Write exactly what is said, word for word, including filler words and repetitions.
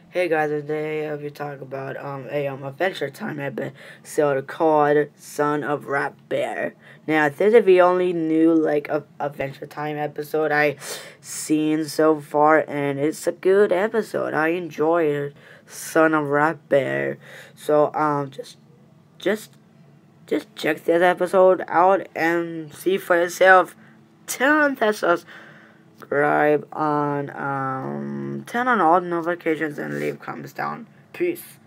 Hey guys, today I'll be talking about um a um Adventure Time episode called Son of Rat Bear. Now this is the only new like a Adventure Time episode I seen so far, and it's a good episode. I enjoy it. Son of Rat Bear. So um just just just check this episode out and see for yourself. Tell them that's us subscribe on um turn on all notifications and leave comments down. Peace.